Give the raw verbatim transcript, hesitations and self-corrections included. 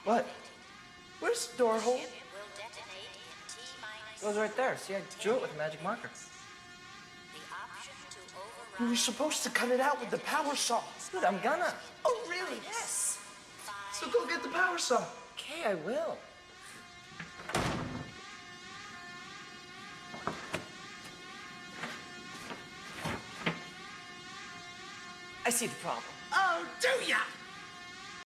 What? Where's the door hole? It was right there. See, I drew it with a magic marker. You were supposed to cut it out with the power saw. Dude, I'm gonna. Oh, really? Yes. So go get the power saw. Okay, I will. I see the problem. Oh, do ya?